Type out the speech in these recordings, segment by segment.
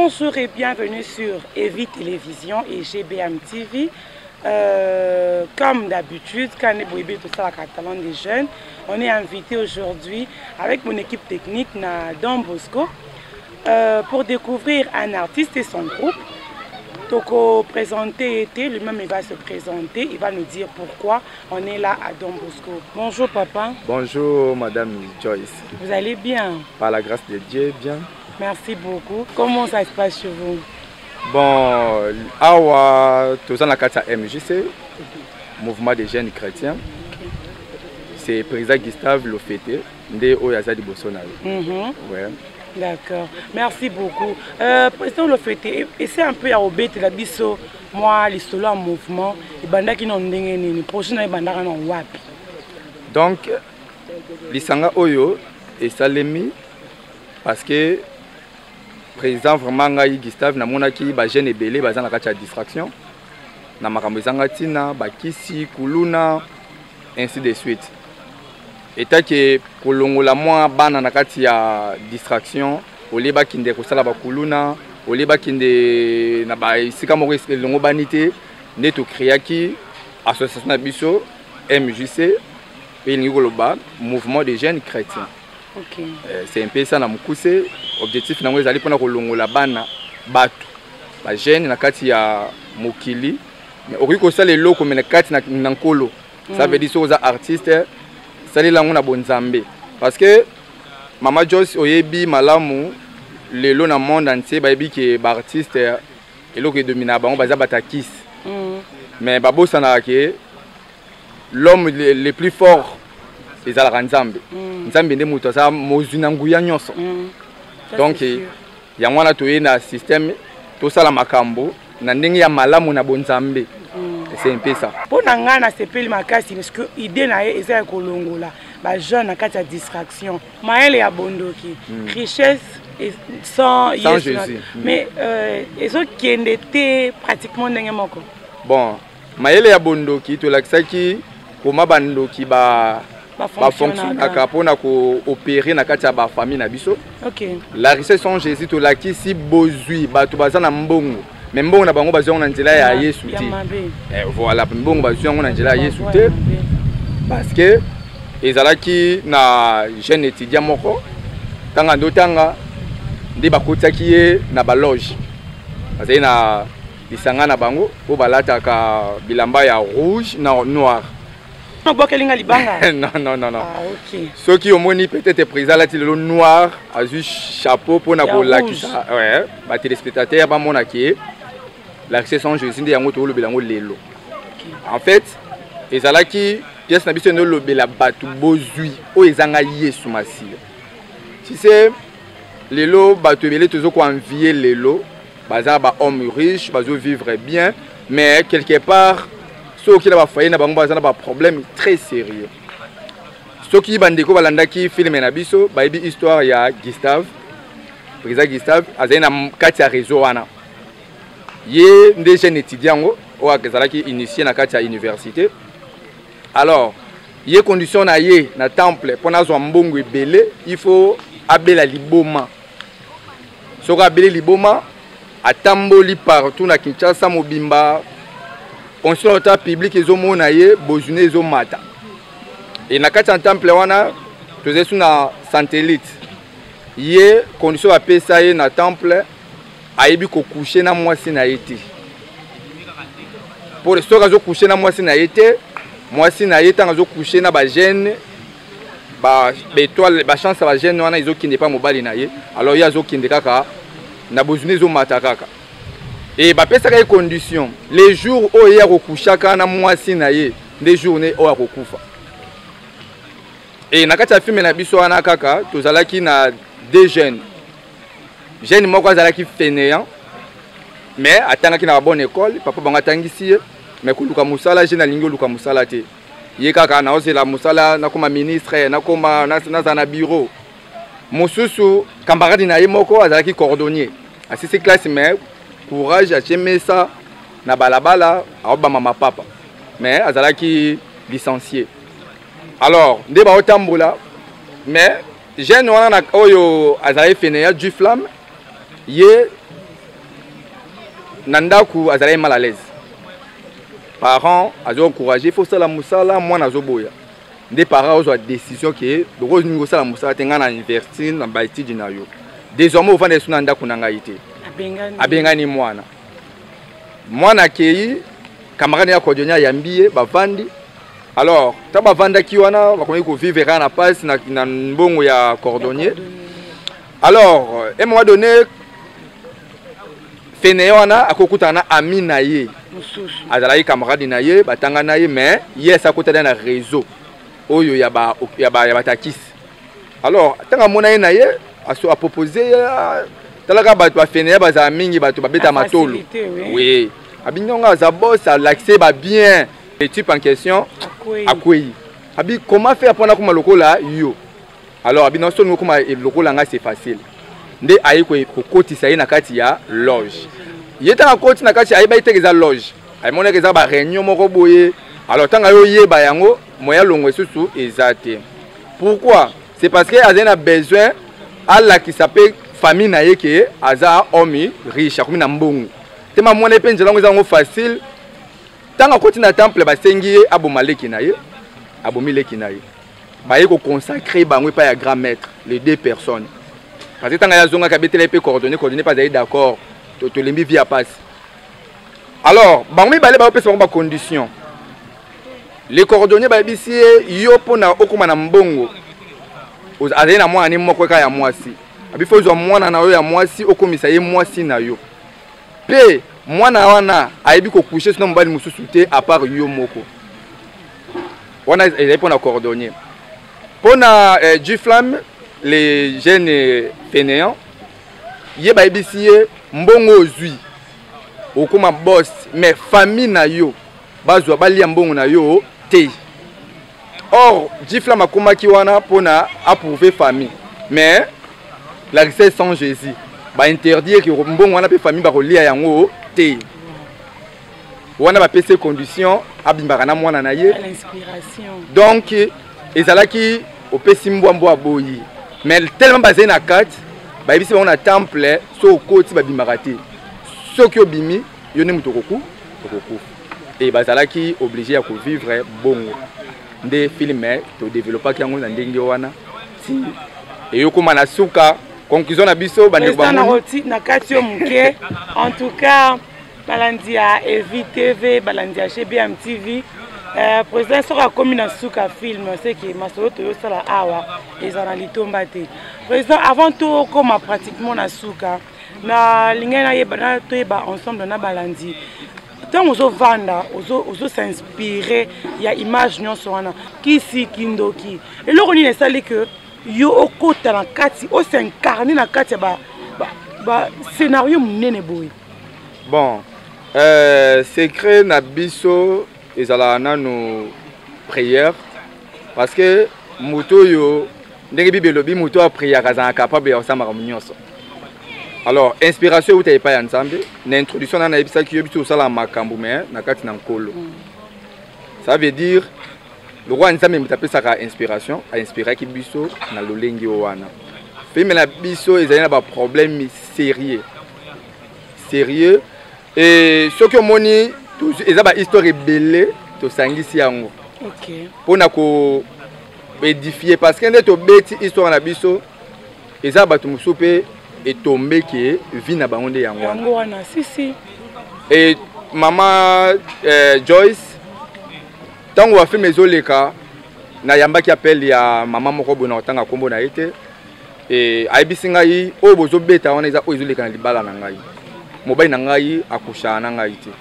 Bonjour et bienvenue sur Evi Télévision et GBM TV. Comme d'habitude, quand on est bouillé tout ça la Catalan des jeunes, on est invité aujourd'hui avec mon équipe technique Don Bosco pour découvrir un artiste et son groupe. Donc, présenter lui-même, il va se présenter, il va nous dire pourquoi on est là à Don Bosco. Bonjour papa. Bonjour madame Joyce. Vous allez bien? Par la grâce de Dieu, bien. Merci beaucoup. Comment ça se passe chez vous? Bon, awa tous en la carte MJC, mouvement des jeunes chrétiens. C'est président Gustave Lofete, de Oyazadi Bolsonaro. Ouais. D'accord. Merci beaucoup. Président Lofete, c'est un peu à obéter la biso, moi, les solos en mouvement, et banda qui n'ont pas prochain et banda qui n'ont wapi. Donc, les sanga oyo et salemi parce que président vraiment ngai Gustave na monaki ba jeune ebele baza na kati ya distraction na makambo ezanga tina bakisi kuluna ainsi de suite eta ke kolongola mwa bana na kati ya distraction oleba kinde kosala bakuluna oleba kinde na ba isika moko elongo banite nde to créaki association na biso MJC et ngikoloba mouvement des jeunes chrétiens. Okay. C'est un peu ça na mukuse objectif nango ezali pona kolongola bana batu ba jeune na kati ya mokili mais okoki kosala eloko mais na kati na nkolo ça veut dire so za artiste sali lango na bonzambe parce que mama Joyce oyebi malamu lelo na monde entier bayebi ke ba artiste eloko edomina bango baza batakis mais babosana ke l'homme le plus fort ezalaka nzambe nzambe nde moto aza mozwi na nguya nyonso donc yango wana toye na système tosala makambo na ndenge ya malamu na bonzambe c'est un peu ça mpona ngai nasepeli makasi parce que idée na ye eza ya kolongola bajeune na kati ya distraction mayele ya bondoki richesse sans Jésus mais ezokende te pratiquement ndenge moko bon mayele ya bondoki tolakisaki koma bandoki bafonctionnaka mpona koopere na kati ya bafamille na biso. La richesse sans Jésus tolakisi bozwi bato baza na mbongo mais mbongo na bango bazwi yango na nzela ya Yesu te. Voilà, mbongo bazwi yango na nzela ya Yesu te parce que ezalaki na jeune étudiant moko tanga ndotanga nde bakotiaki ye na baloge bazali na lisanga na bango po balataka bilamba ya rouge na noir. Non, non. Ah, ok. Ceux qui ont moni peut-être président là, le noir, a eu chapeau pour na ça. Ouais, bah téléspectateurs, bah mon acquis. La richesse en Jésus, des yango to le belango lelo. En fait, ezala ki pièce na biso no le bela batu bozui o ezanga yesu masiya. Si c'est lelo batu belé toujours ko envier lelo, baza ba homme riche, bazo vivre bien, mais quelque part ceux qui ont fait un problème très sérieux. Ceux qui ont fait film na biso, baby histoire ya Gustave, président Gustave, azena kati ya réseau wana. Yé des jeunes étudiants au qui initié na kati ya université. Alors, yé condition na yé na temple pour na zo mbongo ebele, il faut abela liboma. Soko abela liboma atamboli partout na Kinshasa mobimba. On se retrouve public et zomona ye bozune zomata. Et na kati en temple wana toze suna satellite. Ye condition a pesa ye na temple ayebi ko coucher na mwasi na yete. Pour ce que zo coucher na mwasi na yete, mwasi na yete ngazo coucher na ba jeune ba étoile ba chance ba jeune wana izo kinde pas mobali na ye. Alors ya zo kinde kaka na bozune zomata kaka. Et bah pesa les conditions. Les jours où il y a recousha na mwasi na ye, des journées où il y a recouffa. Et na kati ya film na biso wana kaka, tozalaki na deux jeunes. Jeunes moko azalaki fainéant. Mais atangaki na bonne école, papa banga tangisi, mais kuluka musala jeune alingi luka musala te. Ye kaka na ozela musala na koma ministre, na koma na bureau. Mosusu camarade na ye moko azalaki cordonnier. Asisi classe mais courage à aimer ça na balabala à mama papa mais azalaki licencié. Alors ndeba otambola mais jeune wana oyo azali fene ya du flamme ye nandaku azalaki mal à l'aise. Parents azo encourager, il faut ça la musala, moi nazo boya. Des parents ont décision que le rose ningo ça la musala tenga na université na baiti dina yo. Désormais au vendre suna ndaku nanga ité. Abengani mwana. Mwana kei camarade ya cordonnier yambiye bavandi. Alors, taba vanda ki wana ba ko vivre na passe na mbongo ya cordonnier. Alors, à un moment donné, Fénéana a kokutana ami na ye. Azalayi camarade na ye, batanga na ye, mais yes a côté dans le réseau. Oyo ya ba takis. Alors, tanga mona ye na ye a proposé talaka ba Fénéa ba za mingi ba to ba beta matolo. Oui. Abinyonga za boss a l'accès ba bien. Le type en question akweyi. Abi comment faire pour na kuma lokola yo. Alors abi non seulement comme lokola nga c'est facile. Nde ayi ko kotisa ye na kati ya loge. Yeta na koti na kati ayi ba itekeza loge. Ayi mona keza ba réunion moko boye. Alors tanga yo yeba yango moya longo susu ezate. Pourquoi? C'est parce que azena besoin ala qui s'appelle famille na ye ke aza homme riche comme na mbongo. Tema mona penje lango zango facile. Tanga koti na temple ba sengi abomaleki na ye. Abomileki na ye. Ba ye ko consacrer bango pa ya grand maître les deux personnes. Parce que tanga ya zonga kabetele pe coordonner pas d'accord. To lembi via passe. Alors, bango balé ba pesa ba condition. Les coordonniers ba bisi yo pona okoma na mbongo. Azali na mwana ni moko ka ya mwasi. Abi fo zo mwana na yo ya mwasi okomisa ye mwasi na yo. Pe mwana wana aibi ko coucher sinon mbali mususu te à part yo moko. Wana ezali pona coordonnier. Pona Giflam les jeunes fainéants ye ba bisi mbongo ozui okoma boss mais famille na yo bazwa balia mbongo na yo te. Or Giflam akomaki wana pona approuver famille mais la richesse sans Jésus ba interdire que mbongo wana pe famille ba kolia yango te. Wana ba pese condition abimbaka na mwana na ye l'inspiration. Donc ezalaki opesi mbwa boyi mais tellement basé na carte ba bisi on a temple so koti ba bimbaka te. Soki obimi yo ne mutokoku tokoku et bazalaki obligé à vivre bongo. Nde filme to développer kango na ndenge wana si et yo koma na suka conclusion na biso ba ndeko ba na kati yo muke. En tout cas balandi ya Evi TV balandi ya GBM TV président sera comme na suka film c'est que masolo to yo sala awa ezana litomba te. Président avant tout comme pratiquement na suka na lingena yeba to yeba ensemble na balandi. Tant ozo vanda ozo s'inspirer ya image nyonso wana kisi kindoki eloko ni esali que yo okota na kati o s'incarner na kati ba scénario munene boy. Bon secret na biso ezala nanu prière parce que moto yo ndenge bibelo bi moto a prière kazana capable ya osama nyonso. Alors, inspiration, vous n'avez pas ensemble. L'introduction, on a dit que vous avez la makambu, mais na kati na nkolo. Ça veut dire, le roi Nzambe m'appelle ça inspiration, a inspiré qui biso na lolengi wana. Fait mais la biso, ils ont un problème sérieux. Sérieux. Et ce que moni, ils ont une histoire belle, to sangisi yango. OK. Pour na ko édifier parce que net beti histoire na biso, ils ont batu musupe et tombé qui vit na bango de yangwana. Si. Et maman Joyce, tant qu'on a fait mes oleka, na yamba qui appelle ya maman moko bona tanga kombo na été et aibisinga yi o bozo beta wana eza o izoleka na libala na ngai. Mobile na ngai akusha na ngai te.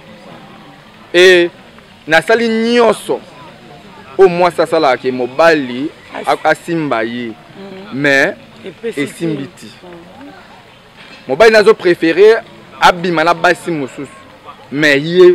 Et na sali nyonso au moins ça sala ke mobali asimba yi mais et simbiti. Mobile nazo préféré abima na basi mususu mais yé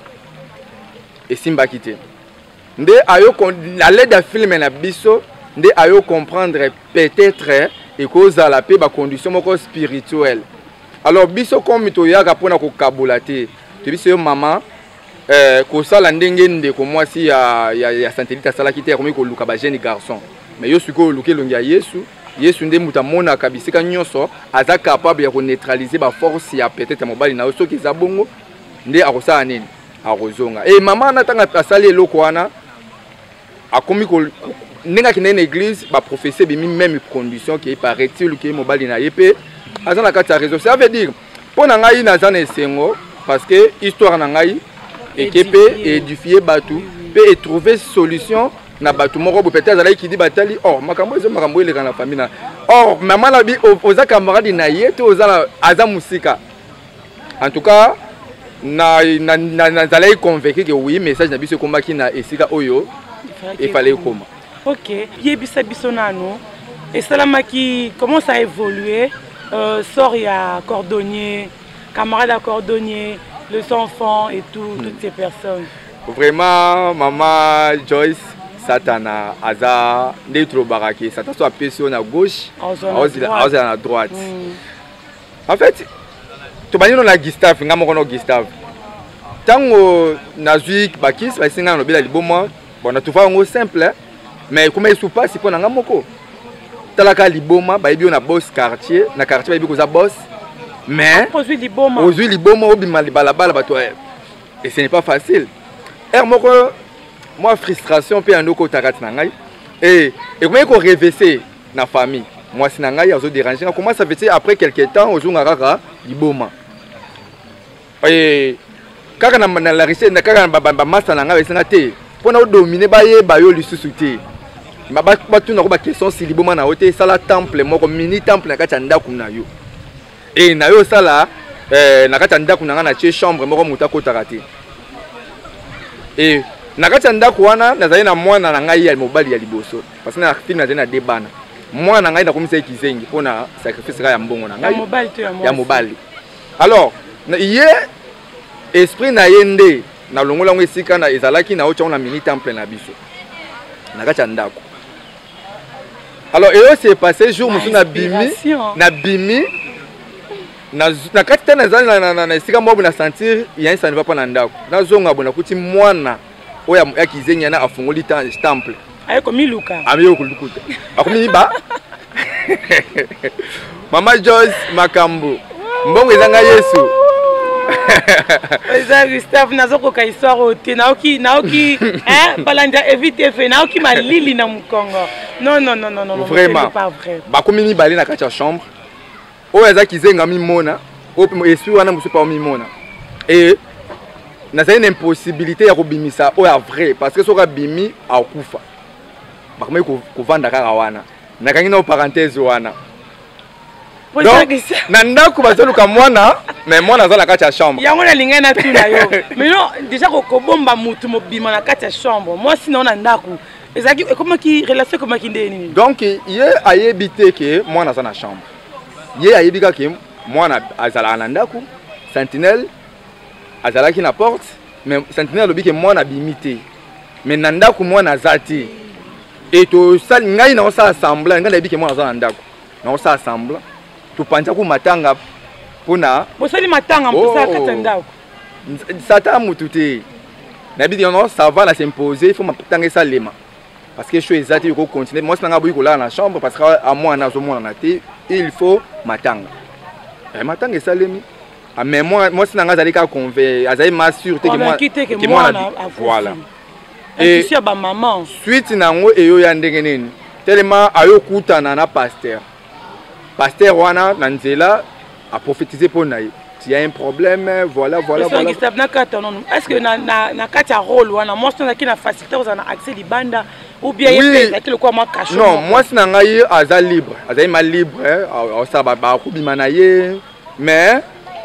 et simba kité. Nde ayo à l'aide de film na biso nde ayo comprendre peut-être et cause à la paix ba condition moko spirituelle. Alors biso comme to yaka pona ko kabulate. Te biso maman ko sala ndenge ndeko mwasi ya satellite sala kité comme ko luka ba jeune garçon. Mais yo suko luke longia Yesu Yesu nde muta mona kabisika nyonso aza capable ya ko neutraliser ba force ya peut-être mobali na so ki za bongo nde akosala nini akozonga. Et maman na tanga asali eloko wana akomi ko ninga ki na église ba professeur bi même condition qui paraît-il que mobali na yepé azana kati ya réseau. Ça veut dire pour na ngai na zana esengo parce que histoire na ngai et édifier batu et trouver solution na batu moko peut-être azali ki di batali oh makambo ezo makambo ele kana famille na oh maman na bi oza camarade na yete oza aza musika. En tout cas na zalai convaincu que oui message na biso komaki na esika oyo il fallait comment. OK, yebisa biso nano et salamaki comment ça a évolué sort ya cordonnier, camarade à cordonnier, les enfants et tout toutes ces personnes. Vraiment maman Joyce Satana aza ndetro baraki Satan soit pession à gauche à droite. En fait to banino na Gustave ngamo kono Gustave tango nazui bakis ba singa no bila liboma bona tufa ngo simple mais comment il se passe pour nga moko talaka liboma ba yebi na boss quartier na quartier ba yebi ko za boss mais ozui liboma obima libalabala bato et ce n'est pas facile moko moi frustration pe andoko takati na ngai et comment ko reverser na famille moi si na ngai azo déranger comment ça fait après quelque temps ozunga kaka liboma et kaka na la richesse na kaka ba massa na ngai esenga te pona o dominer ba ye ba yo lisusu te ba tuna ko ba question si liboma na hote sala temple moko mini temple na kati ndako na yo et na yo sala na kati ndako na nga na che chambre moko muta ko takati et na kati ndako wana nazali na mwana na ngai ya mobali ya liboso parce que na fini na zena debana mwana ngai na komisa kizengi pona sacrifice ya mbongo na ngai ya mobali alors ye esprit na yende na longola ngo esika na ezalaki na ocha na mini temple na biso na kati ndako. Alors et c'est passé jour musu na bimi na kati na esika mobu na sentir il y a un ça ne va pas na ndako na zonga bona kuti mwana oya ya kizengi na afungoli temple ayeko miluka ameyo kulukuta akomi ba Mama Joyce makambo mbongo ezanga Yesu Eza Gustave nazoko ka histoire ote naoki balanja éviter fait naoki malili na mukongo non vraiment pas vrai ba komi bali na kati ya chambre oyo eza kizenga mimona oyo esprit wana musu pa mimona et nazali une impossibilité ya kobimisa oyo vrai parce que soka bimi akufa bakomi kovanda kaka wana nakangi na parenthèse wana donc na ndako bazoluka mwana mais mwana aza na kati ya chambre yango na linga na tuna yo mais non déjà kobomba mutu mobima na kati ya chambre moi sinon na ndako ezaki comment ki relation comment ki ndeni donc ye ayebi te ke mwana aza na chambre ye ayebi ka ke mwana azala na ndako sentinelle azalaki na porte mais sentinelle lobi ke mwana bimité mais na ndako mwana aza te et to sal ngai na osa assembler ngai na yebi ke mwana aza na ndako na osa assembler to panja ku matanga pona bosali matanga mposa kata ndako sata mutu te na yebi non ça va na s'imposer il faut matanga salema parce que je suis exact il faut continuer moi c'est nga boyi ko la na chambre parce que à moi na zo mona na te il faut matanga matanga salemi mais moi c'est nga zali ka convainc azali ma sûreté que moi voilà et si ba maman suite nango eyo ya ndenge nini tellement ayo kutana na pasteur wana na nzela a prophétiser pour naï il y a un problème voilà est-ce que na kata rôle wana moi c'est qui na facilité aux accès libanda ou bien il le quoi moi cache non moi c'est ngai aza libre azali ma libre ça ba kubima na ye mais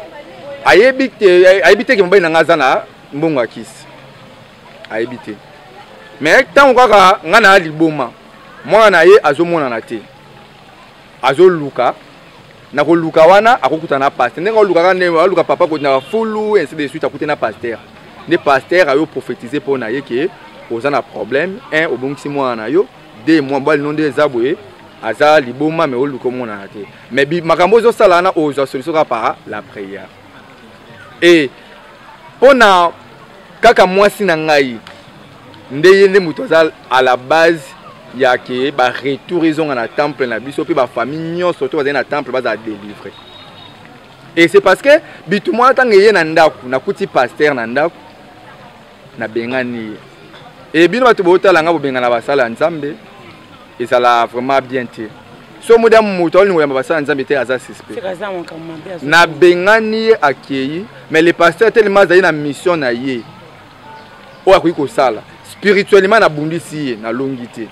ayebite ke mobali na ngaza na mbongo akisi ayebite mais tant kaka nga na liboma mwana ye azomona na te azoluka na koluka wana akokuta na pasteur ndenge oluka ne aluka papa ko na fulu ainsi de suite akuta na pasteur ne pasteur ayo prophétiser pour na ye ke oza na problème un obongisi mwana yo deux mois bali non des aboué aza liboma mais oluka mona na te mais makambo zo sala na oza solution ka par la prière et pona kaka mwasi na ngai ndeye nde muto za à la base ya ke ba retour ils ont na temple na biso pe ba famille nyon surtout ba na temple ba za délivrer. Et c'est parce que bitu moi tant ngeye na ndaku na kuti pasteur na ndaku na bengani. Et bino ba to botala nga bo bengana ba sala nzambe et ça l'a vraiment bien été. So modam moto ni ba sala nzambe te aza suspect. C'est ça mon commentaire. Na bengani akei mais le pasteur tellement za na mission na ye. O akoki ko sala spirituellement na bundisi na longité.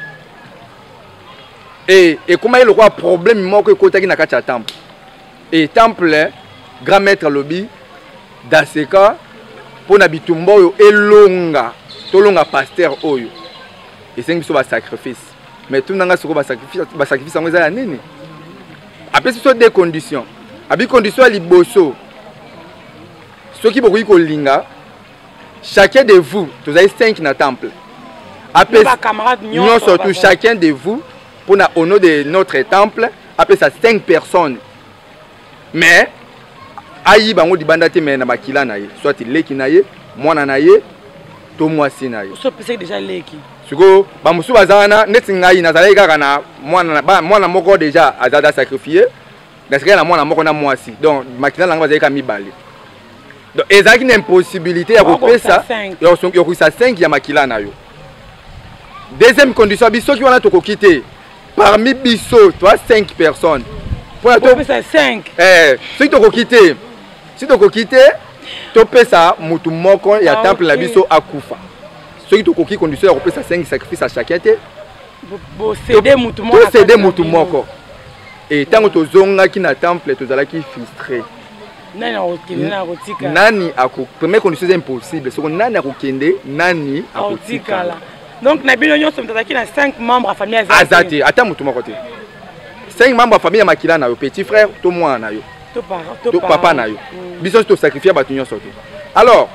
Et comment il y a un problème moko ekotaki na kati ya temple. Et temple grand maître lobby dans ce cas pour na bitumba oyo elonga tolonga pasteur oyo. Et c'est biso ba sacrifice. Mais tout nanga soko ba sacrifice ngo za nini? Après ce sont des conditions. Abi condition liboso. Ceux qui bokoki ko linga chacun de vous, vous avez 5 na temple. Après nous surtout chacun de vous pour au nom de notre temple, après ça 5 personnes. Mais ayi bango di bandate mais na bakila na ye, soit leki na ye, mwana na ye, to mwasi na ye. So pese déjà leki. Siko ba musu bazana neti ngai na zala kaka na mwana moko déjà azada sacrifier. Gasika na mwana moko na mwasi. Donc makila nanga bazali ka mibale. Donc ezaki une impossibilité ya kopesa yo kuisa 5 ya makila na yo. Deuxième condition biso ki wana to kokite. Parmi biso, toi 5 personnes. Pour la 5. Si tu quitter, tu peux ça, mutu moko ya temple la biso akufa. Si tu quitter condition, on peut ça 5 sacrifices à chacun. Céder mutu moko. Tu céder mutu moko. Et tant que tu zonga qui na temple, tu zala qui frustré. Nani ako première condition c'est impossible. C'est que nani akokende, nani akotikala. Donc, nous avons 5 membres de la famille. Azati, attends, moi, côté. 5 membres de la famille Makila na yo, petit frère, tout moi na yo. Tout papa na yo. Biso to sacrifier batunyo sorti. Alors,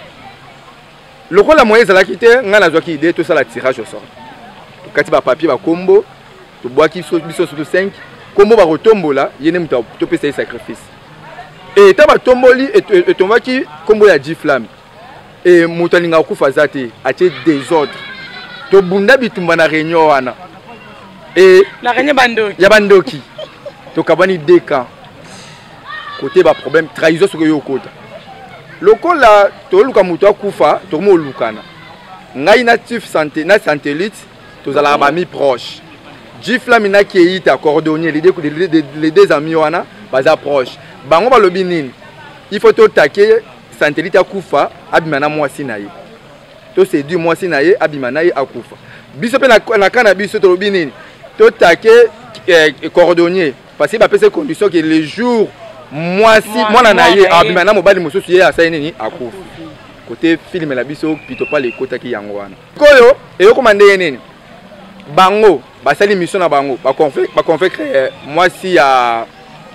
le rôle la moyenne la quitter, nga na zoki idée tout ça la tirage au sort. Kati ba papier ba combo, to bois qui biso surtout 5, combo ba retombo là, yene muta to pesa sacrifice. Et ta ba tomboli et tomba ki combo ya 10 flammes. Et mutalinga okufa zate, atie désordre. To bunda bitumba na réunion wana. Et la réunion bandoki. Ya bandoki. To kabani deka. Côté ba problème trahison sur yo kota. Loko la to luka muto akufa, to mo lukana. Ngai natif santé na satellite, to zala ba mi proche. Jifla mina ki ita coordonner les deux amis wana baza proche. Bango ba lobi nini. Il faut to taquer satellite akufa abimana mwasi na ye. To c'est du mois sinaye abimanaye akufa. Biso pe na kana biso to lobi nini. To taquer cordonnier parce que ba pese condition que les jours mois si mwana na ye abimana mobali mosusu ye asa nini akufa. Côté film la biso pito pas les kota ki yango wana. Koyo e yo komande nini. Bango ba sali mission na bango ba convaincre moi si ya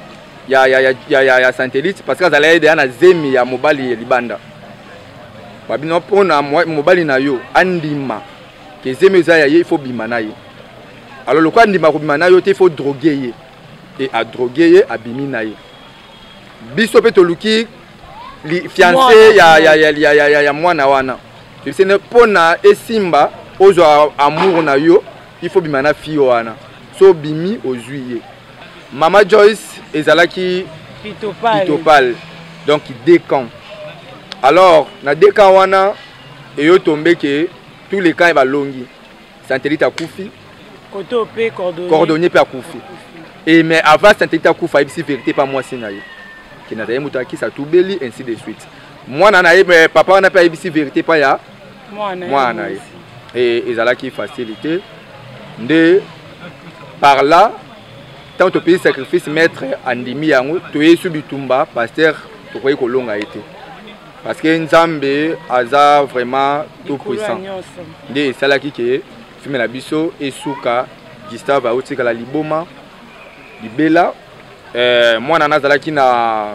satellite parce que ça allait aider na zemi ya mobali libanda. Babino pona mobali na yo andima que zemeza ya ye il faut bimana ye. Alors le quoi andima ko bimana yo te faut droguer ye et à droguer ye abimi na ye. Biso pe to luki li fiancé ya mwana wana. Tu sais ne pona esimba ozo amour na yo il faut bimana fille wana. So bimi au juillet. Mama Joyce ezalaki pitopal donc décamp. Alors, na deka wana et yo tombé que tous les cas ba longi. Satellite a koufi. Côté coordonné pe koufi. Et mais avant satellite a koufa ici vérité pas moi sinaye. Qui na zaye mutaki sa toubeli ainsi de suite. Moi na mais papa na pas ici vérité pas ya. Moi na. Et ezala qui facilité de par là tant to payer sacrifice maître andimi yango to yesu bitumba pasteur to koyi kolonga été. Parce que Nzambe aza vraiment tout puissant. Nde salaki ke filme la biso esuka Gustave autika la liboma libela moi nana zalaki na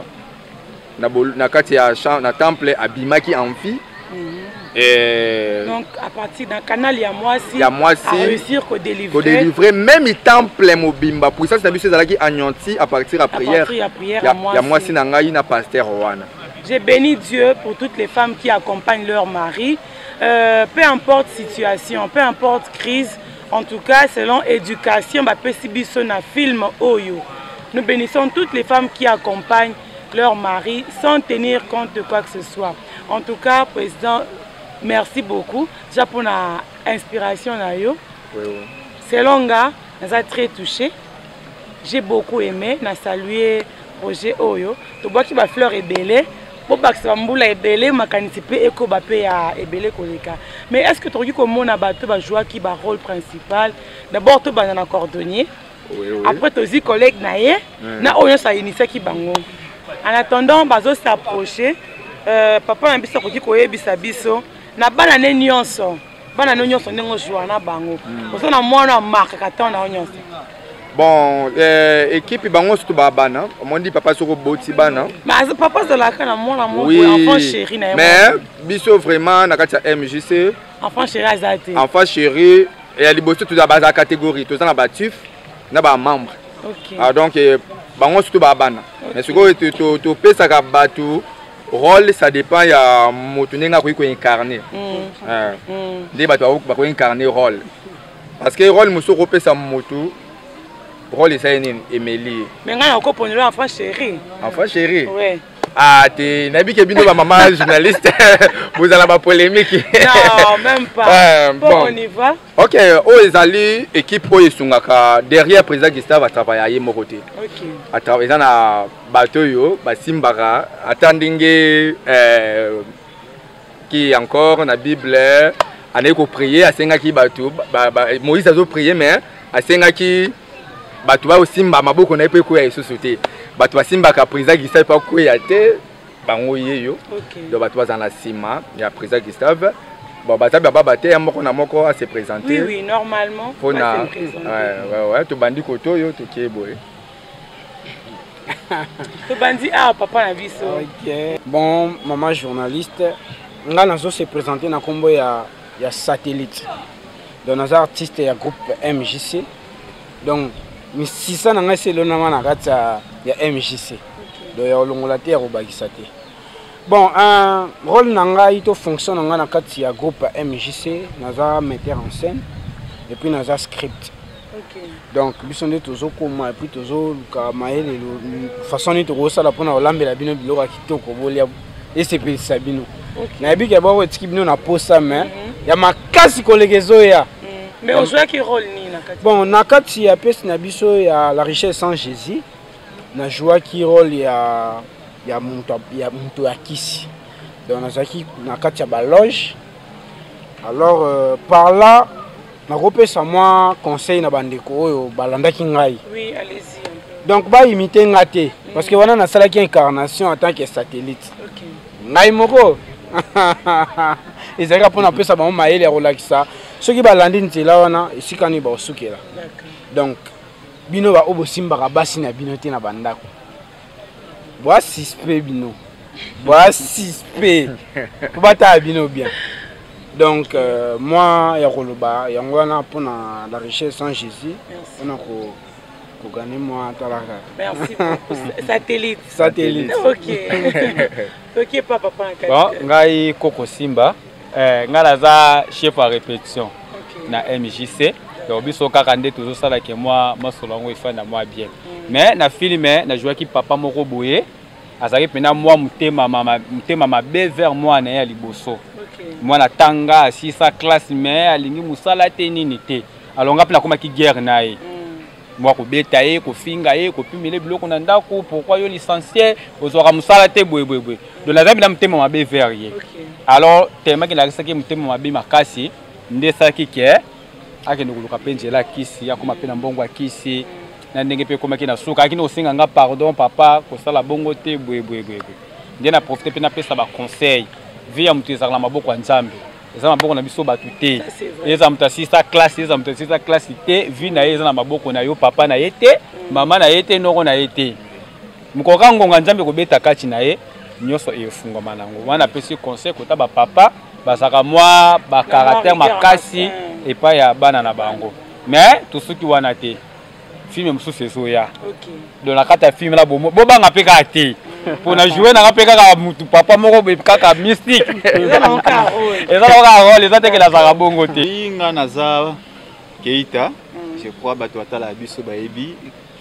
kati ya na temple abimaki amphi. Donc à partir d'un canal il y a moisi à réussir qu'au délivrer même il temple mobimba pour ça c'est biso zalaki agnanti à partir à prière ya moisi na ngai na pasteur wana. J'ai béni Dieu pour toutes les femmes qui accompagnent leur mari. Peu importe situation, peu importe crise, En tout cas, selon éducation, na film Oyo. Nous bénissons toutes les femmes qui accompagnent leur mari sans tenir compte de quoi que ce soit. En tout cas, Président, merci beaucoup. Déjà pour l'inspiration. Selon moi, je suis très touché. J'ai beaucoup aimé. Je salué projet Oyo. Tu vois qu'il va fleur et belé. Pour que ça mboula et belé, ma canitipe eko bapé ya et belé koleka. Mais est-ce que tu as dit que mon abattu va jouer qui va rôle principal? D'abord tu vas un cordonnier. Après tu as collègue naie. Na oyo ça initie qui bango. En attendant, bazo s'approcher. Papa m'a dit que tu as bisa biso. Na bana ne nyonso. Bana no nyonso ndenge jouer na bango. Parce que na moi na marque kata na nyonso. Bon, équipe bango surtout bana. On dit papa sur boti bana. Mais papa de la kana moi la moi enfant chéri na. Mais biso vraiment na kati MJC. Enfant chéri azate. Enfant chéri et ali bosso tout dans la catégorie, tout ça na batif na ba membre. OK. Ah donc bango surtout bana. Mais ce que tu pesa ka batu rôle ça dépend ya moto nenga ko incarner. Des batu ba ko incarner rôle. Parce que rôle muso ko pesa moto rôle ça est Emily. Mais on a pour nous enfant chéri. Enfant chéri. Ouais. Ah, tu n'as pas vu ma maman journaliste. Vous allez ma polémique. Non, même pas. Bon, on y va. OK, aux alliés équipe au Sungaka derrière président Gustave a travaillé à Yemoroté. OK. A travaillé dans la bateau yo, Basimbara, attending qui encore na Bible, on a prier à Sengaki bateau, Moïse a prié mais à Sengaki bato ba osimba maboko na epeko ya société bato basimba ka président Gustave pa ko ya te bango yeyo do bato bazana sima ya président Gustave bon bata ba baté ya moko na moko a se présenter. Oui normalement faut na ouais to bandi koto yo to kieboye to bandi papa na biso. OK bon maman journaliste nga nazo se présenter na kombo ya satellite donc nos artistes ya groupe MJC donc mais si ça n'a c'est le nom il y a MJC donc il y a l'ongolateur au Bagisate. Bon un rôle nanga il fonctionne dans la carte groupe MJC naza metteur en scène et puis naza script. OK. Donc ils sont toujours comme et puis toujours kamaele façon de tout ça la pour na lambe la bino biloko kitoko bolia et c'est puis sabino. Na bi ke ba wo tiki bino na posa mais ya makasi kolegezo ya. Mais on joue quel rôle ni na kati? Bon, na kati ya pesi na biso ya la richesse sans Jésus. Na joua qui rôle ya muntu akisi. Donc na zaki na kati ya ba loge. Alors par là na repesa moi conseil na bandeko oyo balandaki ngai. Oui, allez-y. Donc ba imiter ngate parce que wana na salaki incarnation en tant que satellite. OK. Ngai moko. Ezaka pona pesa ba maele ya relaxa. Ce qui va l'andi nzela wana esika ni ba osukela. D'accord. Donc bino ba obo simba basi na bino te na bandako. Boa suspect bino. Boa suspect. Pour bata bino bien. Donc moi ya koloba yango wana pona la richesse sans Jésus. On a ko gagner moi talaka. Merci beaucoup. Satellite. Satellite. OK. OK papa. Bon, ngai Koko Simba. Ngalaza chef à répétition na MJC donc biso kaka nde toujours ça là que moi solongo il fait na moi bien mais na filmé na jouer qui papa moko boye azaki pena moi mutema mabe vers moi na ya liboso moi na tanga si sa classe mais alingi musala te nini te alonga pena koma ki guerre nae moi ko beta ye ko finga ye ko pimile biloko na ndako pourquoi yo licencié ozora musala te boye de la zabi na mutema mabe vers ye. Alors tellement que la risque que mutema mabe makasi nde saki ke akende kuluka penjela kisi akoma pena mbongo akisi na ndenge pe koma kina suka akini osinga nga pardon papa ko sala bongo te bwe nde na profiter pena pesa ba conseil via muteza na maboko ya Nzambe eza maboko na biso batu te eza mutasi sa classe te vi na eza na maboko na yo papa na yete mama na yete noko na yete mukoka ngonga Nzambe ko beta kati na ye nyoso efunga manango wana pesi conseil kota ba papa basaka moi ba caractère makasi et pas ya bana na bango mais tout ce qui wana te film mususu ezoya de la kata film la bomo bobanga pe ka te pour na jouer na pe ka mutu papa moko be kaka mystique eza na ka rôle eza te que la zaka bongo te inga naza Keita. Je crois bato atala biso baebi.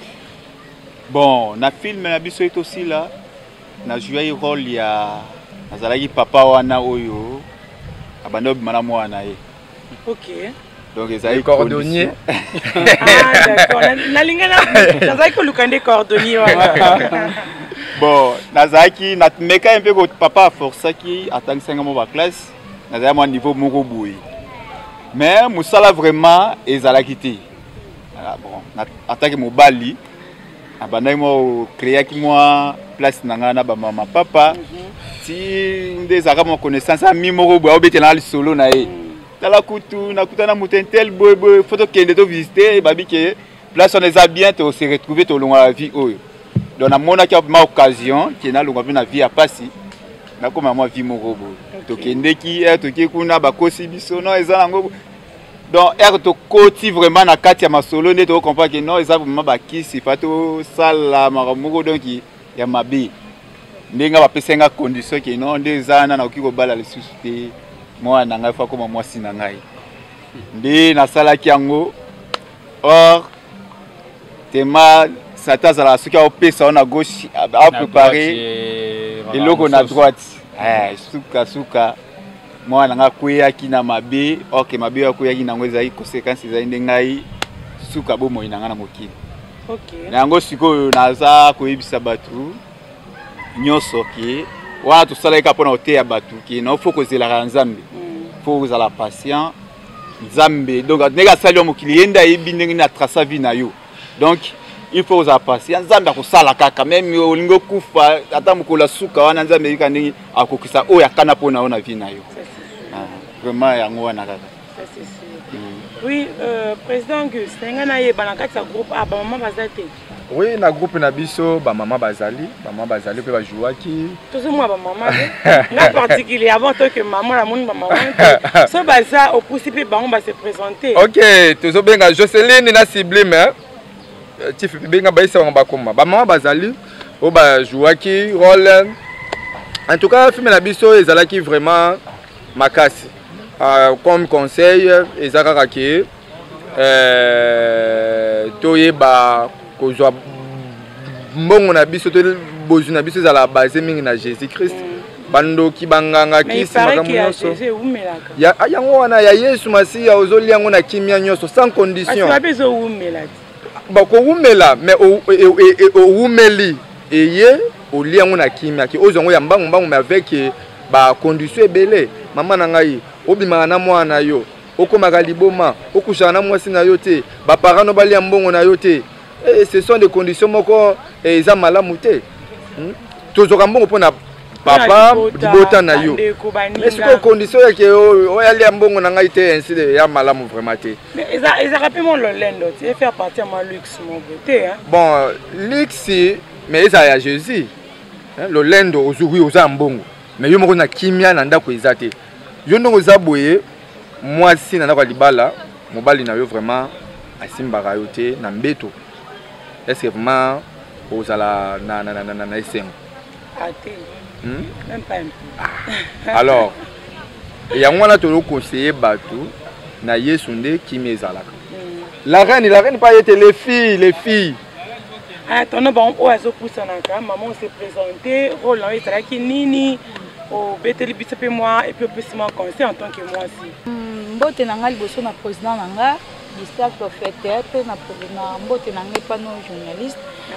Bon, na film na biso est aussi là. Na joué rôle ya nazalaki papa wana oyo abando bimana mwana ye. OK. Donc les cordonniers. Ah d'accord. Na lingana nazalaki lukande cordonnier wana. Bon, nazalaki na meka un peu ko papa forçaki atangisa mo ba classe. Nazalaki mo niveau moko boui. Mais musala vraiment ezalaki te. Ah bon, attaque mobali. Abandaki mo créer ki moi place nanga na ba mama papa. Si ndezaka mo connaissance a mi moko boui obetela solo na ye. Tala kutu na kutana mutentel boy photo kende to visiter babi ke place on est bien to se retrouver to longa la vie oyo. Donc na mona ki ma occasion qui na longa na vie a passer. Na koma moi vie moko boy. To kende ki to ki kuna ba kosi biso no ezala ngo. Donc to koti vraiment na kati ya masolo ne to comprendre que non eza vraiment ba kisi pato sala moko donc ya mabe. Ndenga ba pesenga condition que non ndezana na okiko bala le susciter. Moi nanga fa comme moi si nangai nde na sala kiango or tema sataza la suka opesa na gauche a préparer et logo na droite suka moi nanga kuya kina mabe ok mabe ya kuya kina ngweza i conséquences za ndengai suka bo moi nanga na mokili. OK. Nango siko naza koyebisa batu nyoso ki wa to sala ka pona ote ya batu ki no faut que la nzambe faut que la patient nzambe donc nega sali mo klienda yebi ndenge na traça vie na yo donc il faut la patient nzambe ko sala kaka même olingo kufa ata mukola suka wana nzambe yika ndenge akokisa o ya kana pona ona vie na yo vraiment yango wana kaka. Oui, président Gus, ngana yeba na kati ya groupe a ba mama bazate. Oui, na groupe na biso ba mama bazali pe ba jouaki. Tous moi ba mama. Na particulièrement toi que maman la monde ba maman. So baza au principe ba on va se présenter. OK, tozo benga Jocelyne na Sublime. Tifi benga ba isa ba koma. Ba mama bazali o ba jouaki rôle. En tout cas, film na biso ezalaki vraiment makasi. Comme conseil ezaka ke toyeba kozwa mbongo na biso to bozu na biso za la base mingi na Jésus Christ bando ki banganga kisi makamu nyonso ya yango wana ya Yesu Masiya ozoli yango na kimia nyonso sans condition abezo umela ba ko umela mais o umeli eye oli yango na kimia ki ozongo ya mbango mais avec ba condition ebele mama na ngai obimaka na mwana yo okomaka liboma okushaka na mwasi na yo te baparent no balia mbongo na yo te ce sont des conditions moko eza malamu te tozoka mbongo mpona papa libota na yo mais siko condition yake oyalia mbongo na ngai te ainsi de ya malamu vraiment te eza rapidement le lendo tu faire partie ma luxe mon beauté hein bon luxe mais eza ya Jésus le lendo ozuri oza mbongo mais yo moko na kimia na ndako eza te yo ndongo za boye mwasi na ndako libala mobali na yo vraiment asimbaka yo te na mbeto est-ce que vraiment ozala na esengo até même pas un peu alors yango wana tolo conseiller bato na Yesu nde kimi ezalaka la reine pas été les filles attends bon o azo poussa na ka maman s'est présentée rôle là ezala ki nini au beteli biso pe moi et puis plus mon conseil en tant que moi aussi mbote nanga liboso na président nanga l'histoire prophète pe na mbote nanga pa no journaliste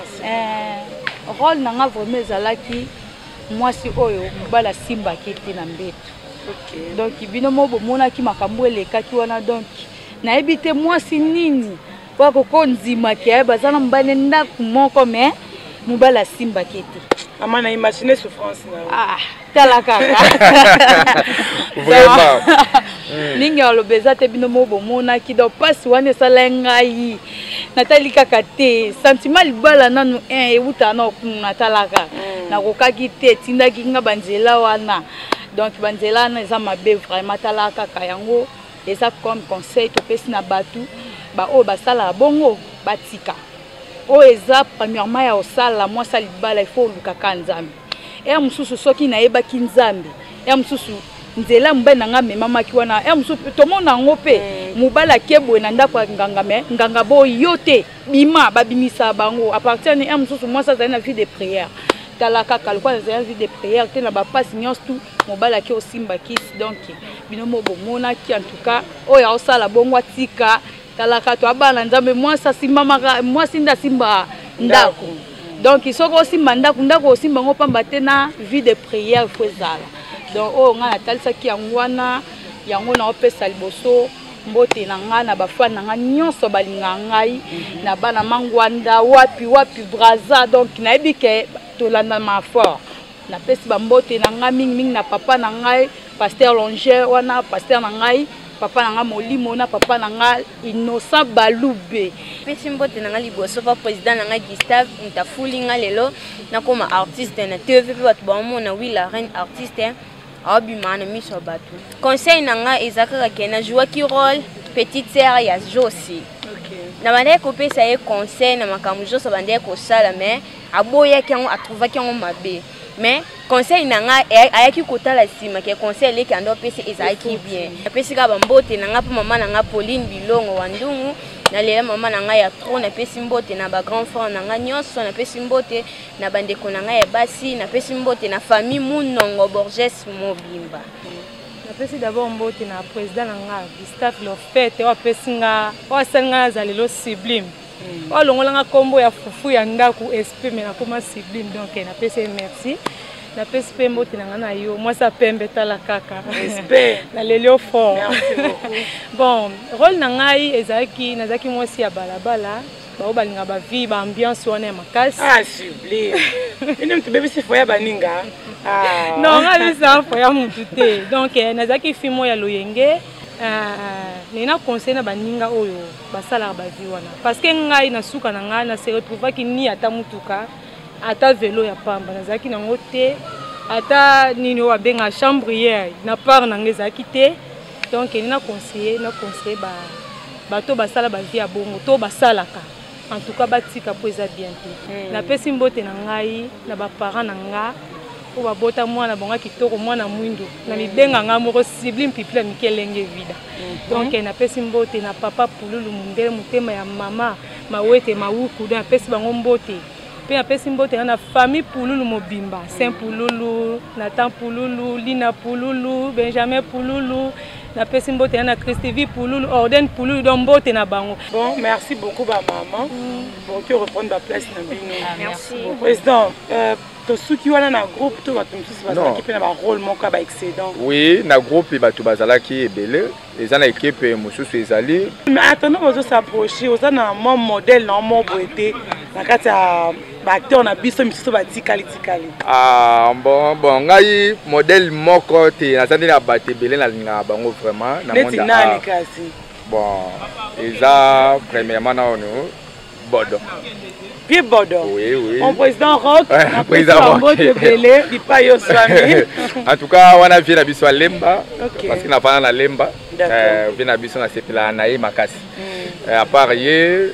rôle nanga vraiment ezalaki mwasi oyo mobala simba kiti na mbeto donc bino mo bomona ki makambo elekaki wana donc nayebi te mwasi nini wako konzima ke bazana mbane ndako moko mais mobala simba kiti amana imaginer souffrance na talaka vraiment ningi alobeza te bino mo bomona ki do pasi wana sala ngai natali kaka te sentiment libala nanu euta na kuna talaka na kokaki te tindaki nga banzela wana donc banzela na eza mabe vraiment talaka ka yango eza comme conseil to pesi na batu ba o basala bongo batika o eza premièrement ya osala moi sala libala il faut luka kanzambe et mususu soki na yeba kinzambe et mususu nzela mobali na nga memamaki wana mosusu tomona yango mpe mobali akeboye na ndako ya nganga me nganga boyo te bima babimisa bango à partir ya mosusu mwasi azali na vie de prière tala kaka lokola azali na vie de prière te na bapasi nyonso tu mobali ake osimba kisi donc binomo bomonaki en tout cas oyo aosala bongo atika talaka to abana nzambe mwasi nda simba ndako donc soki osimba ndako osimba ngo pamba te na vie de prière fo ezala donc oyo nga natalisaki yango wana yango na opesa liboso mbote na nga na bafani na nga nyonso balinga ngai na bana mangwanda wapi braza donc nayebi ke tolanda mafort napesi bambote na nga mingi na papa na ngai pasteur Longer wana pasteur na ngai papa na nga molimo na papa na nga Innocent Balube pesi mbote na nga liboso pa président na nga Gustave Ntafuli nga lelo nakoma artiste na TV pe bato bamona wi la reine artiste abimana miso bato conseil na nga ezakaka ke na jouaki rôle petite sœur ya Josi na bandeko kopesa ye conseil na makambo joso bandeko kosala mais aboyaki yango atrouvaki yango mabe mais conseil na nga ayaki kotala sima ke conseil leki ando pesa ezaki bien apesi ka bambote na nga po mama na nga Pauline Bilongo wa Ndungu na lela mama na nga ya tro na pesi mbote na ba grand frère na nga nyonso na pesi mbote na bandeko na nga ya basi na pesi mbote na famille Munongo Borges Mobimba na pesi d'abord mbote na président na nga Gustave Lofete wa pesi nga wa sanga zalelo sublime wa longola nga kombo ya fufu ya ndaku SP mais na koma sublime donc na pesi merci na pesi pe mbote na nga na yo moi ça pembe tala kaka SP na lelio fort merci beaucoup bon rôle na ngai ezaki nazaki moi si ya balabala ba balinga ba vie ba ambiance wana makasi sublime ine mtubebe si foya baninga non nga bisa foya mutu te donc nazaki fimo ya loyenge nena conseil na baninga oyo basala ba vie wana parce que ngai na suka na ngai na se retrouva ki ni ata mutuka ata vélo ya pamba nazaki nango te ata nini wa benga chambrière na part na ngezaki te donc nena conseiller ba bato basala ba vie ya bongo to basalaka en tout cas batika po eza bien te na pesi mbote na ngai na ba parents na nga o ba bota mwana bonga kitoko mwana mwindo na mibenga nga moko sublime pipla mikelenge vida donc na pesi mbote na papa Pululu Mundele mutema ya mama mawete mawuku na pesi bango mbote pe na pesi mbote na famille Pululu Mobimba Saint Pululu Nathan Pululu Lina Pululu Benjamin Pululu na pesi mbote na Christevi Pululu Orden Pululu donc mbote na bango. Bon, merci beaucoup ba maman. Bon, tu reprendre la place na bino. Merci. Bon, président, to suki wana na groupe to bato msusu bazalaki pe na ba rôle moko ba excédent. Oui, na groupe bato bazalaki ebele, eza na équipe mususu ezali. Mais attendant ozo s'approcher, oza na mon modèle na mo boete na kati ya acteur na biso misusu batikali. Bon, ngai modèle moko te nazandi na bato ebele na linga bango vraiment na monde. Nani kasi. Bon, eza premièrement na ono Bodo. Pierre Bodo. Oui. Mon président Rock. Président Rock. En tout cas, on a vu la biso à Lemba. Parce qu'il n'a pas la Lemba. On a biso na sepila naï makasi. À part hier,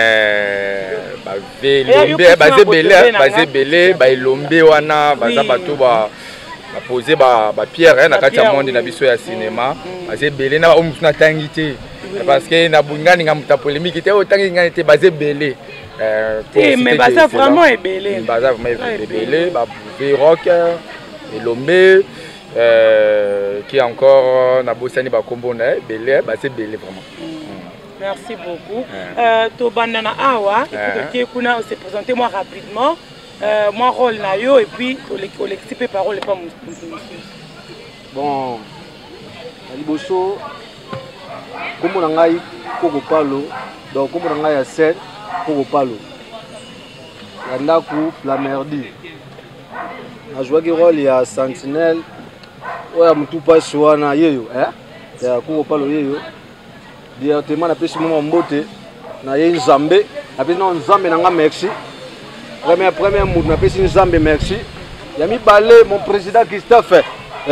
basé belé, bailombe wana, bazabato ba poser ba pierre na kati ya monde na biso ya cinéma. Basé belé na omuna tangité. Parce que na bunga ninga muta polémique té otangi ngani té basé belé. Mais baza vraiment ébélé. Baza vraiment ébélé, ba rock et lombe qui encore na bosani ba kombo na belé, basé belé vraiment. Merci beaucoup. Tobanana awa, qui kuna se présenter moi rapidement. Moi rôle na yo et puis collectif parole pas monsieur. Bon, liboso comme on a eu Koko Palo, donc comme on a eu scène Koko Palo. Yandaku la merdi. A joué le rôle il y a Sentinelle. Ouais, mutu pas soana yeyo, Il y a Koko Palo yeyo. Directement na pesi mama mbote na ye Nzambe, après non Nzambe nanga merci. Première mood na pesi Nzambe merci. Yami balé mon président Christophe.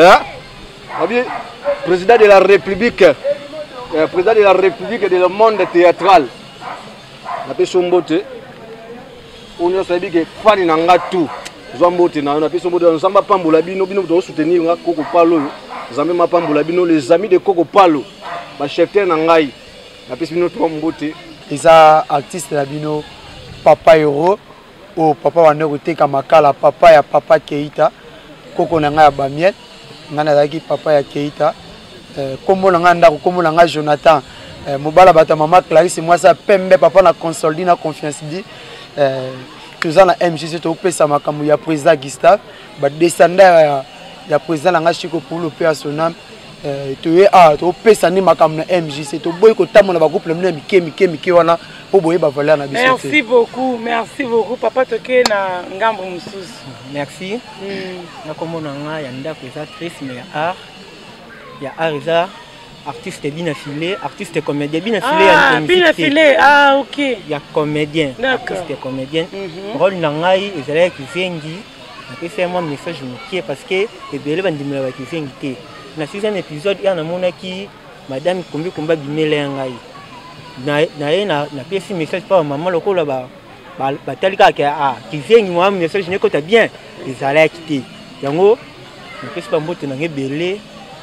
Président de la République. Président de la République et du monde théâtral. Na pesi mbote. On a sabi que fani nanga tout. Zombote na pesi mbote Nzamba pambola bino to soutenir nga Koko Palo. Nzambe mapambola bino les amis de Coco Palo ba chefter na ngai na pesi bino to mbote eza artiste na bino Papa Euro o papa wana koteka makala papa ya Papa Keita koko na ngai ya bamiel ngana zaki papa ya Keita kombo na ngai ndako kombo na ngai Jonathan mobala bata mama Clarisse moi ça pembe papa na console na confiance di toza na MJC to pesa makambo ya président Gustave ba descendant ya président nga Chiko pour le père sonam to pesa ni makambo na MJC to boy ko tamola ba groupe le mike wana po boye ba valeur na biso. Merci beaucoup papa toke na ngambo mususu. Merci. Na komona nga ya ndako eza trisme ya art eza artiste bien affilié, artiste comédien bien affilié à bien affilié, OK. Il y a comédien, artiste comédien. Rôle na ngai ezala kizengi. Je fais un message parce que les bébés bandimela ba kizengi te. Na sixième épisode il y a na mona ki madame kombi komba bimela ngai. Na pesi message pa maman lokola ba talika ka kizengi moi message ne kota bien ezala kité. Yango na pesi ba mbote na ngebele.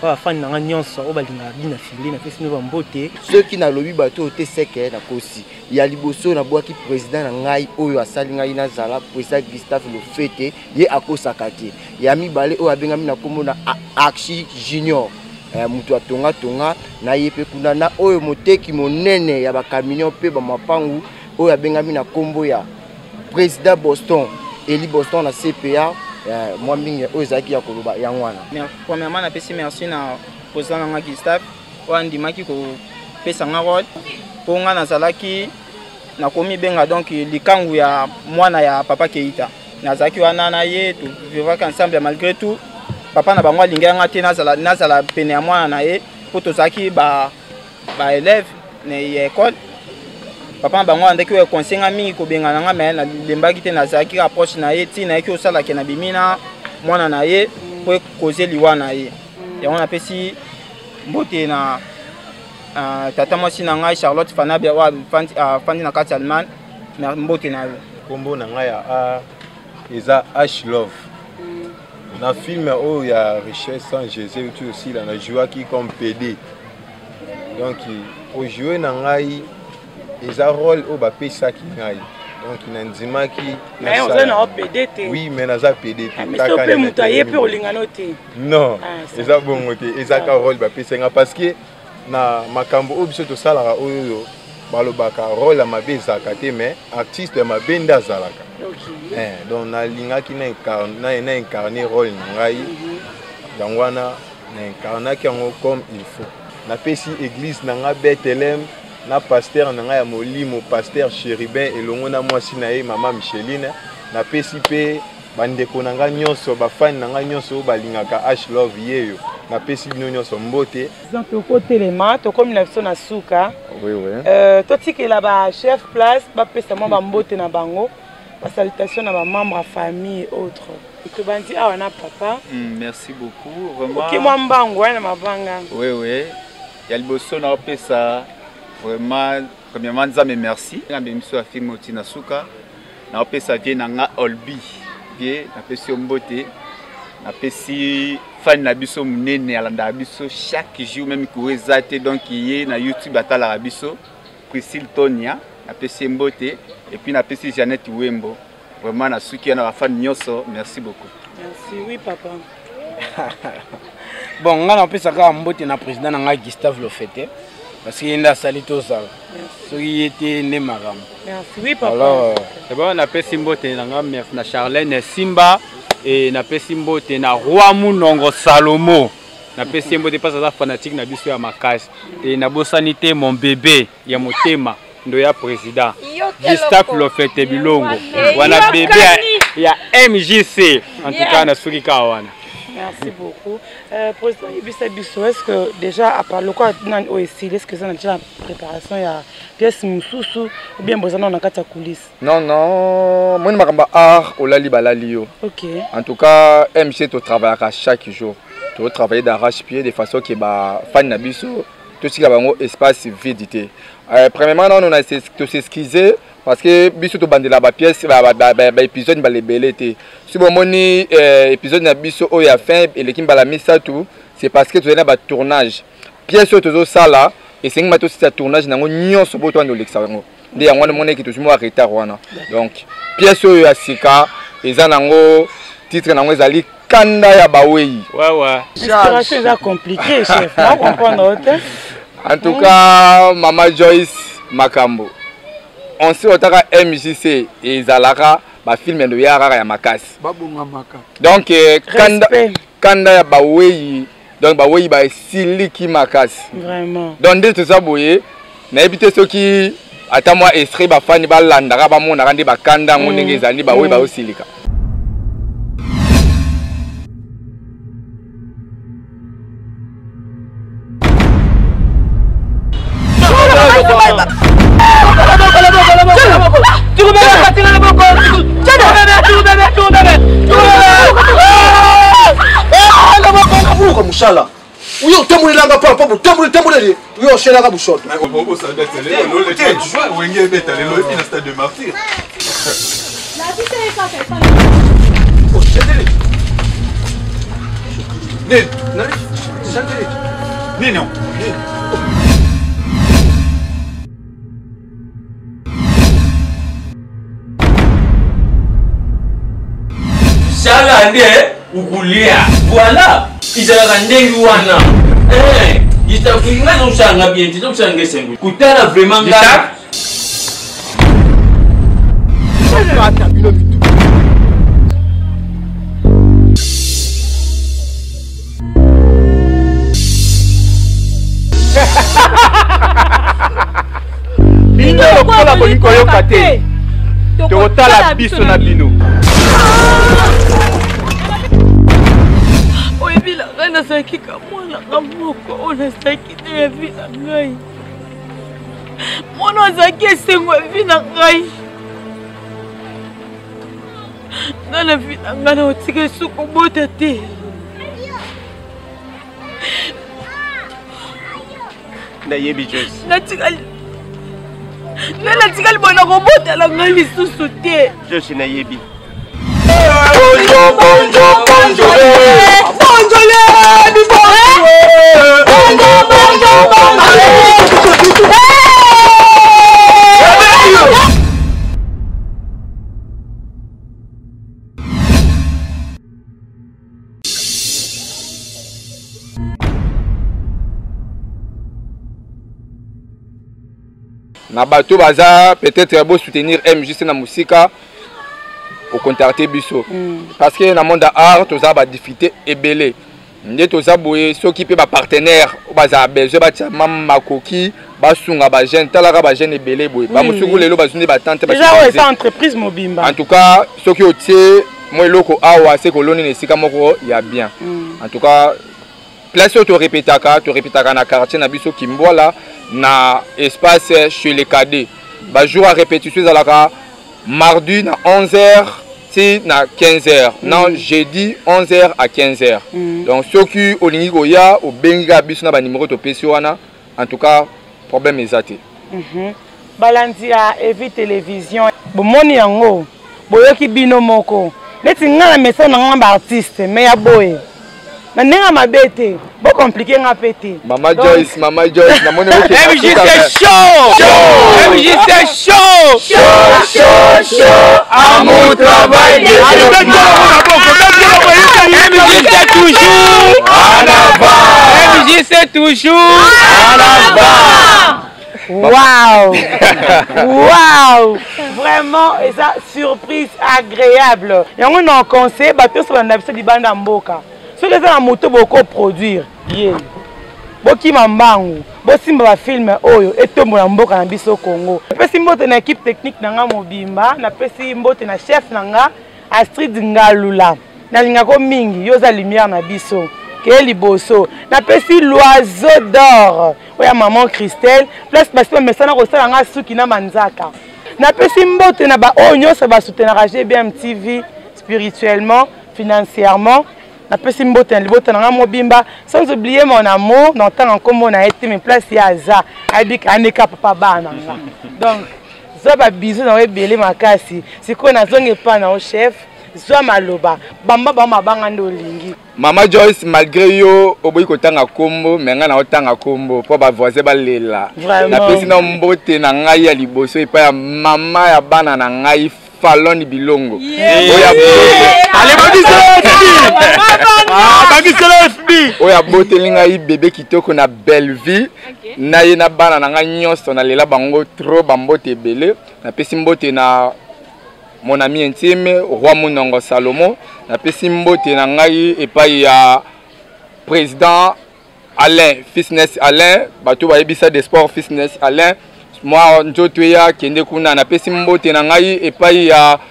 Ceux qui na lobi bato te seke na kosi ya liboso na boaki président na ngai oyo asali ngai na zala président Gustave le fete ye akosaka te ya mibale oyo abengami na kombo na Axi Junior mutu atonga na ye pe kuna na oyo moteki monene ya ba camion pe ba mapangu oyo abengami na kombo ya président Boston Eli Boston na CPA. Moi mingi ozaki ya koloba yangwana. Premièrement na pesi merci na président nga Gustave wandimaki ko pesa nga rôle po nga nazalaki na komi benga donc likangu ya mwana ya Papa Keita nazaki wana na ye tu vivre ensemble malgré tout papa na bango linga nga te nazala pene ya mwana na ye po tozaki ba élève na école papa bango andaki we konsenga mingi ko benga nga mais na lembaki te nazaki approche na ye ti na ye ki osala ke na bimina mwana na ye po koze liwa na ye yango na pesi mbote na tata mwasi na ngai Charlotte Fanabia wa fandi na kati Allemagne na mbote na yo kombo na ngai ya eza H Love na film oyo ya Richesse sans Jésus tu aussi là na jouaki comme PD donc au jouer na ngai eza rôle au bapesaki ngai donc nandimaki mais on a PD te oui mais naza PD te mais to pe muto ye pe olingano te non eza bongo te eza ka rôle bapesenga parce que na makambo oyo biso tosalaka oyo balobaka rôle ya mabe ezalaka te mais artiste ya mabe nde azalaka donc nalingaki na incarne rôle na ngai yango wana na incarnaki yango comme il faut napesi église na nga Bethlehem na pasteur na nga ya molimo pasteur Chérubin elongo na mwasi na ye mama Micheline na pesi pe bandeko na nga nyonso bafani na nga nyonso balingaka H Love yeyo na pesi bino nyonso mbote exemple kotelema tokomi na biso na suka totikela ba chef place bapesa mwa bambote na bango basalutation na bamembre ya famille et autres tobandi awa na papa merci beaucoup vraiment okimwa mbangu wana mabanga oui ya liboso na opesa vraiment premièrement nzambe merci ngambe miso ya film oti na suka na opesa vie na nga Olbi vie na pesi mbote na pesi fan na biso munene alanda biso chaque jour même kuwezate donc yé na YouTube atala biso Priscille Tonia na pesi mbote et puis na pesi Jeannette Wembo vraiment na suki na fan nyoso merci beaucoup merci oui papa bon nga na opesa ka mbote na président na nga Gustave le fete parce qu'il a sali tout ça. Il était né maram. Merci oui papa. Alors c'est bon na pesi mbote na nga na Charlène Simba et na pesi mbote na Roi Munongo Salomo. Na pesi mbote pas ça fanatique na biso ya makasi et na bosanité mon bébé ya motema ndo ya président. Gustave le fete bilongo. Wana bébé ya MJC en tout cas na suki ka wana. Merci beaucoup. Président Ibisabiso, est-ce que déjà, à part le quoi, est-ce que ça a déjà la préparation, il y a pièce moussou ou bien besoin dans la coulisse? Non, moi je suis art au Lali Balalio. Ok. En tout cas, MC, tu travailles chaque jour. Tu travailles d'arrache-pied de façon que les fans n'abusent tout ce qui a un espace vide. Premièrement, on a s'excuser parce que biso to bandela ba pièce ba épisode ba lebelete si bon moni épisode na biso o ya fin et l'équipe ba la misa tout c'est parce que tu as un tournage. Pièce sur tout ça là, et c'est un tournage dans l'union sur le toit de l'extérieur. Il y a un moment qui est toujours arrêté. Donc, pièce sur le Sika, et ça nango titre nango ezali kanda ya bawei. Ouais. L'inspiration est compliquée, chef. On comprend. En tout cas, Maman Joyce Makambo. On sait otaka MJC et Zalara ba film de yara ya makasi. Donc kanda ya bawei, donc bawei ba siliki makasi. Vraiment. Donc dès tout ça boye, na éviter ceux qui ata moi extrait ba fani ba landaka ba mona rande ba kanda ngondenge ezali bawei ba osilika. Mushala uyo tambulelanga pa tambulele uyo shelaka bushoto wenge beta lelo ina stade de martyr Nino Shala nde ukulia voilà izalaka ndenge wana nga usanga bien usanga esengo kutala vraiment nga bino lokola bolingo yoka te tokotala biso na bino. Nazalaki ka mwana ka moko oyo nazalaki te ya vi na ngai. Mwana azalaki esengo ya vi na ngai. Nga na vi na ngai na otika esuku bota te. Nayebi Joyce. Natikali bona kobotela ngai lisusu te. Joyce nayebi. Na bato baza peut-être beau soutenir MJC na musika au contacter biso parce que dans le monde art tous a ba difficulté ebelé ndé tous a boye ceux qui peut ba partenaire baza besoin ba tia mam makoki ba sunga ba jeune talaka ba jeune ebelé boye ba musuku lelo ba zuni ba tante ba déjà ouais ça entreprise mobimba en tout cas ceux qui otie moi loko awa c'est koloni nesika moko ya bien en tout cas place to répétaka na quartier na biso Kimbola na espace chez les cadets ba jour à répétition zalaka mardi na 11h si na 15h non jeudi 11h à 15h donc ceux qui olingi koya au benga biso na ba numéro to pesi wana en tout cas problème ezate balandi ya Evi télévision bomoni yango boyoki bino moko neti nga na message na ngamba artiste mais ya boye na nenga mabete bo compliqué nga pété Maman Joyce na moni oke MJC chaud à mon travail MJC toujours en avant MJC toujours en avant. Waouh vraiment et ça surprise agréable yango na conseil bato so na biso di banda mboka ce que ça na moto boko produire yé boki mambangu bosimba ba film oyo etombola mboka na biso Congo pesi mbote na équipe technique nanga mobimba na pesi mbote na chef nanga Astrid Ngalula na linga ko mingi yoza lumière na biso ke liboso na pesi l'oiseau d'or oya maman Christelle plus parce que mesana ko sala nga suki na manzaka na pesi mbote na ba onyo ça va soutenir GBM TV spirituellement financièrement na pesi mbote na libota na mobimba sans oublier mon amour dans temps comme on a été mes place ya za abik aneka papa bana donc ça ba bisou na webele makasi siko na zonge pa na au chef zwa maloba bamba bamabanga nde olingi. Mama Joyce, malgré yo oboyi kotanga kombo mais nga na otanga kombo po ba voisin balela na pesi na mbote na ngai ya liboso epa ya mama ya bana na ngai Faloni Bilongo. Oya bote linga i bébé kitoko na belle vie na ye na bana na nga nyonso na lela bango trop bambote ebele na pesi mbote na mon ami intime roi Munongo Salomo na pesi mbote na ngai epai ya président Alain Fitness Alain bato bayebisa des sports Fitness Alain moi njoto ya kende kuna na pesi mbote na ngai epai ya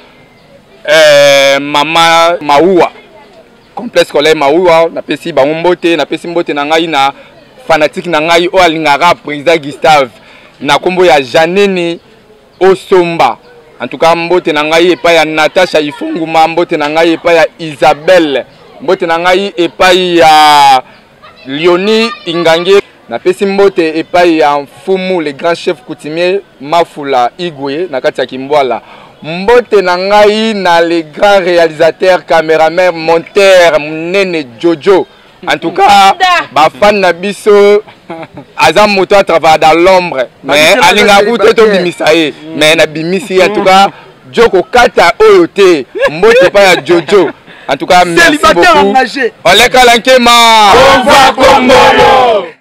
mama Maua complexe scolaire Maua na pesi bango mbote na pesi mbote na ngai na fanatique na ngai o alingara président Gustave na kombo ya Janini Osomba. En tout cas, mbote na ngai epai ya Natasha Ifunguma, mbote na ngai epai ya Isabelle, mbote na ngai epai ya Lioni Ingange, na pesi mbote epai ya Mfumu le grand chef coutumier Mafula Igwe na kati ya Kimbwala. Mbote na ngai na le grand réalisateur, caméraman, monteur Nene Jojo. En tout cas, ba fan na biso azam moto à travailler dans l'ombre mais alinga kuto to bimisaye mais na bimisi en tout cas Joko kata oyote mbote pa ya Jojo. En tout cas merci beaucoup. On les kalankema. On va Kongolo.